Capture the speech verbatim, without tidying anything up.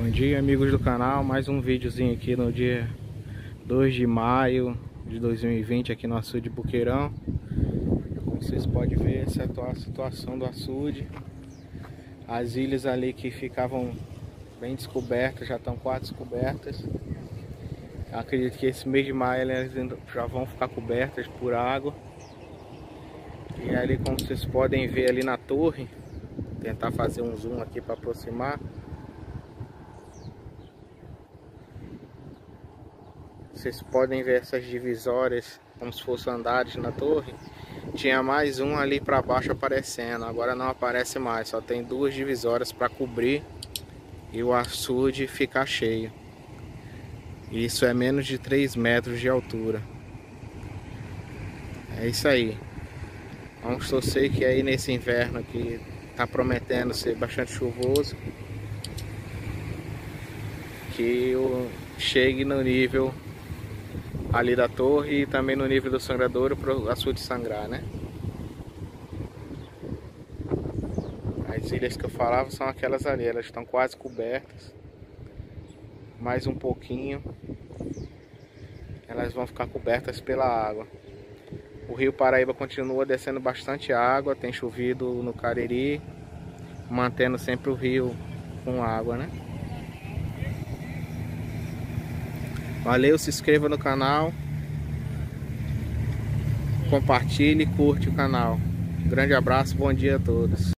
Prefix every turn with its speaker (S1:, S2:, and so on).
S1: Bom dia, amigos do canal, mais um videozinho aqui no dia dois de maio de dois mil e vinte aqui no açude Boqueirão. Como vocês podem ver, essa é a situação do açude. As ilhas ali que ficavam bem descobertas já estão quase descobertas. Eu acredito que esse mês de maio elas já vão ficar cobertas por água. E ali, como vocês podem ver ali na torre, vou tentar fazer um zoom aqui para aproximar. Vocês podem ver essas divisórias como se fossem andares na torre. Tinha mais um ali para baixo aparecendo, agora não aparece mais, só tem duas divisórias para cobrir e o açude ficar cheio. Isso é menos de três metros de altura. É isso aí. Vamos torcer que aí nesse inverno que tá prometendo ser bastante chuvoso, que o chegue no nível ali da torre e também no nível do sangradouro para o açude sangrar, né? As ilhas que eu falava são aquelas ali, elas estão quase cobertas. Mais um pouquinho, elas vão ficar cobertas pela água. O rio Paraíba continua descendo bastante água, tem chovido no Cariri, mantendo sempre o rio com água, né? Valeu, se inscreva no canal, compartilhe e curte o canal. Um grande abraço, bom dia a todos.